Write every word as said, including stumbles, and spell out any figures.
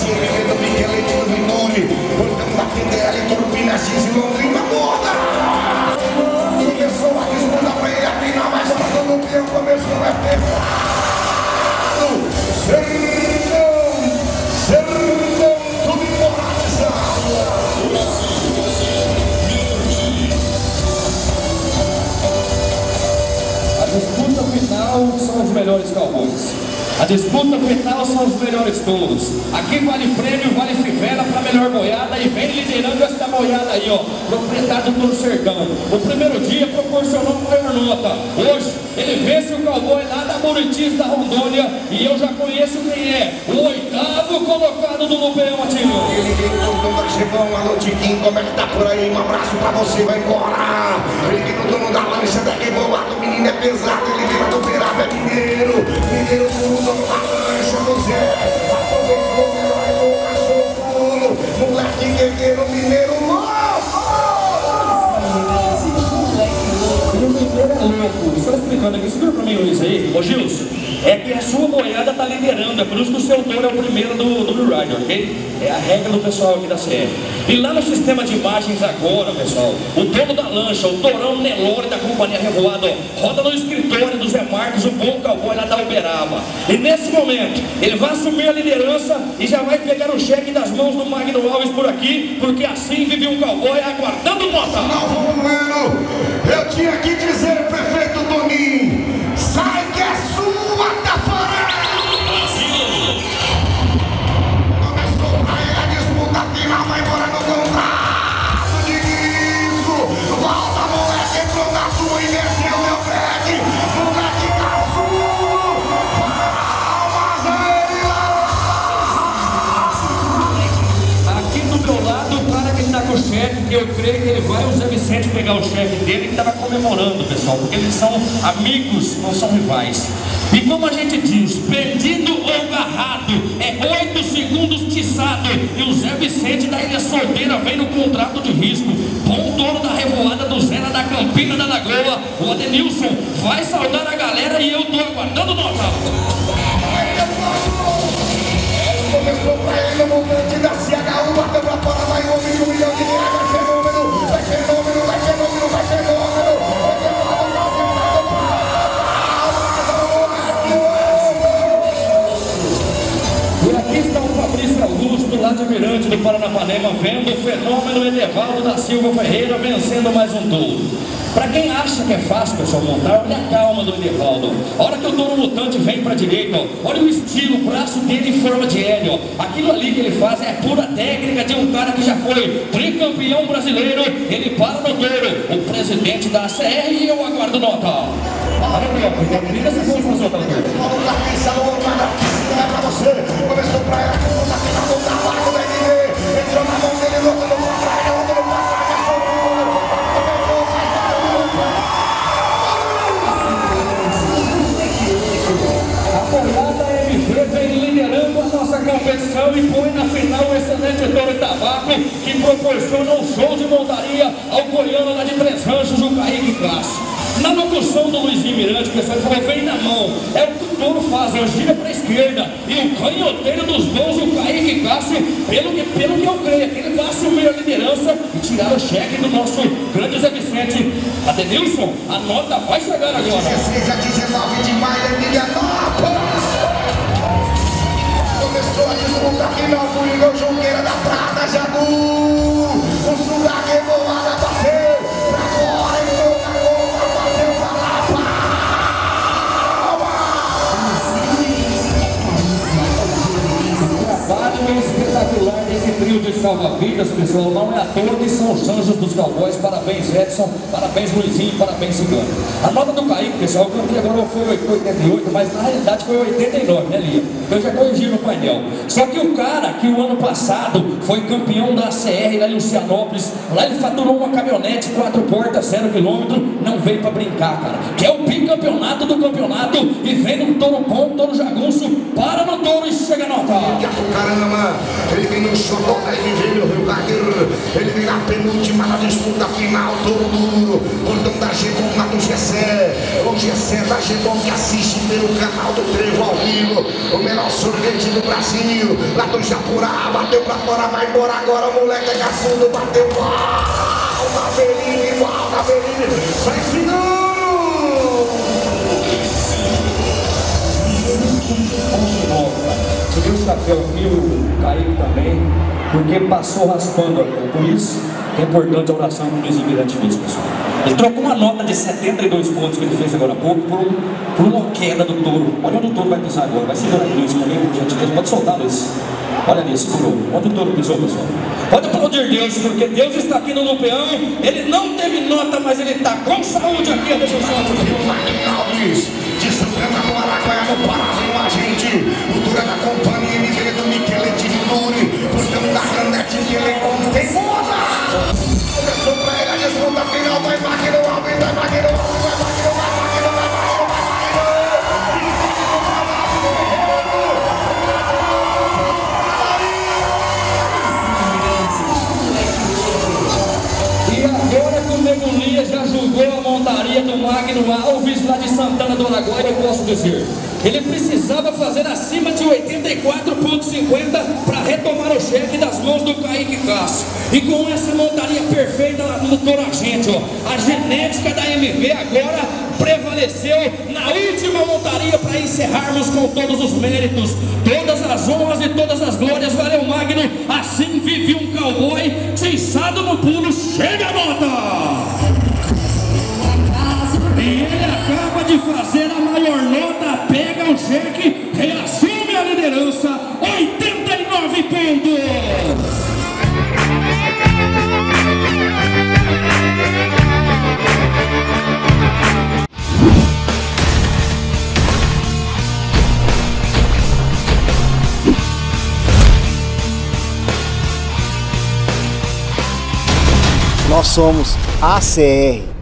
Mineiro, Miguelete do Minuri, portão da Quintela, Turbina, X e Londrina, moda. Começou a disputa pra ele afinar, mas quando o peão começou a pegar. Sertão, sertão, tudo imobilizado. A disputa final são os melhores cowboys. A disputa final são os melhores touros. Aqui vale prêmio, vale fivela para melhor boiada e vem liderando essa boiada aí, ó. Proprietário do Toro Sertão. O primeiro dia proporcionou maior nota. Hoje ele vence o cowboy lá da Muritis da Rondônia e eu já conheço quem é. O oitavo colocado do Lupeão, Atinho. Ele grita no chegão, alô Tiquinho, como é que tá por aí? Um abraço pra você, vai embora. Ele grita no dono da lancha, daqui bolado, o menino é pesado, ele grita do Veraba, é mineiro. Mineiro do dono da lancha, você. Aproveitou, melhor o cachorro. Moleque guerreiro, mineiro louco. E o mineiro é louco. Só explicando aqui, segura pra mim isso aí. Ô Gilson, é que a sua boiada tá liderando, é por isso que o seu touro é o primeiro do, do Blue Rider, ok? É a regra do pessoal aqui da C R. E lá no sistema de imagens agora, pessoal, o dono da lancha, o Torão Nelore da Companhia Revoada, ó, roda no escritório do Zé Marcos, o bom cowboy lá da Uberaba. E nesse momento, ele vai assumir a liderança e já vai pegar o cheque das mãos do Magno Alves por aqui, porque assim vive um cowboy aguardando nota. Não, Romano, eu tinha que dizer, prefeito Toninho, sai que é sua, Tafarel! Começou pra ele a disputa final, vai embora no contrato de guiso. Volta, moleque, entrou na sua, inverteu meu pé. Moleque caçudo, palmas a ele lá. Aqui do meu lado, o cara que está com o chefe, que eu creio que ele vai, o Zé Vicente, pegar o chefe dele, que estava comemorando, pessoal, porque eles são amigos, não são rivais. E como a gente diz, perdido ou agarrado, é oito segundos tiçado. E o Zé Vicente da Ilha Solteira vem no contrato de risco. Bom touro da Revoada do Zé da Campina da Lagoa. O Adenilson vai saudar a galera e eu tô aguardando nota. Começou pra ele no montante da C H U, bateu pra fora, vai um homem de um milhão de reais, vai ser número, vai ser número, vai ser número, vai ser número. E aqui está o Fabrício Augusto, lá de Mirante do Paranapanema, vendo o fenômeno Edevaldo da Silva Ferreira vencendo mais um touro. Para quem acha que é fácil, pessoal, montar, olha a calma do Edevaldo. A hora que o touro lutante vem para a direita, ó, olha o estilo, o braço dele em forma de L, ó. Aquilo ali que ele faz é pura técnica de um cara que já foi tricampeão brasileiro. Ele para no touro, o presidente da C R, e eu aguardo nota. Olha aqui, ó, porque liga essa força no seu tamanho. Começou pra ela, na final do trabalho, vai viver. Entrou na mão dele, louco, no contrário, louco, no contrário, a boiada M V vem liderando a nossa competição e põe na final o excelente touro Tabaco, que proporciona um show de montaria ao goiano lá de Três Ranchos, o Kaique Cássio. Na locução do Luizinho Mirante, o pessoal falou, vem na mão, é o que o touro faz, ó, gira para a esquerda, e o canhoteiro dos bons, o Kaique Cássio, pelo que, pelo que eu creio, que ele vai assumir a liderança e tirar o cheque do nosso grande Zé Vicente. Adenilson, a nota vai chegar agora. dezesseis a dezenove de maio, Emilianópolis. Começou a disputa final, Coringão, Junqueira da Prata, Jabu. O Sugar Revoada bateu pra fora, entrou na conta, bateu pra lá, Trabalho espetacular desse trio de salva-vidas, pessoal. Não é à toa que são os anjos dos cowboys. Parabéns, Edson. Parabéns, Luizinho. Parabéns, Cigano. A nota do Kaique, pessoal, que eu vi agora foi oitenta e oito, mas na realidade foi oitenta e nove, né, Lia? Eu já corrigi no painel. Só que o cara que o ano passado foi campeão da C R lá em Lucianópolis, lá ele faturou uma caminhonete, quatro portas, zero quilômetro, não veio pra brincar, cara. Que é o bicampeonato do campeonato e vem no touro bom, touro jagunço, para no touro e chega a nota. Caramba, ele vem no xodó, ele vem no Rio Gagueiro, ele vem na penúltima, na disputa final, touro duro, bordão da G, lá do Gessé, o Gessé da Gebom que assiste pelo canal do Trevo ao vivo. O melhor sorvete do Brasil, lá do Japurá, bateu pra fora, vai embora agora, o moleque é caçudo, bateu uau, na Beline, uau, na Beline, sai final! Você viu o chapéu aqui, o Kaique também, porque passou raspando aqui. Por isso é importante a oração que o Luiz Mirante fez, pessoal. Ele trocou uma nota de setenta e dois pontos que ele fez agora há pouco por, por uma queda do touro. Olha onde o touro vai pisar agora. Vai segurar o Luiz comigo, por gentileza. Pode soltar, Luiz. Olha ali, segurou. Onde o touro pisou, pessoal? Pode aplaudir Deus, porque Deus está aqui no Lupeão. Ele não teve nota, mas ele está com saúde aqui. Deixa eu só. De Santana no Araguaia, no Pará, com a gente. O Dura da companhia, Miguel do Michelete de Duri. Portão da Granete, que ele tem moda. Começou pra ele a disputa final. Vai Magno Alves, vai Magno Alves, vai Magno Alves, vai Magno, vai Magno, vai E agora que o Nebulia já julgou a montaria do Magno Alves lá de Santana do Araguaia, eu posso dizer, ele precisava fazer acima de oitenta e quatro ponto cinquenta para retomar o cheque das mãos do Kaique Castro. E com essa montaria perfeita lá no Toro Agente, ó, a genética da M V agora prevaleceu na última montaria para encerrarmos com todos os méritos, todas as honras e todas as glórias. Valeu, Magno, assim vive um cowboy, tiçado no pulo, chega a nota! E ele acaba de fazer a maior nota, pega o cheque, reassume a liderança, oitenta e nove pontos! Nós somos A C R.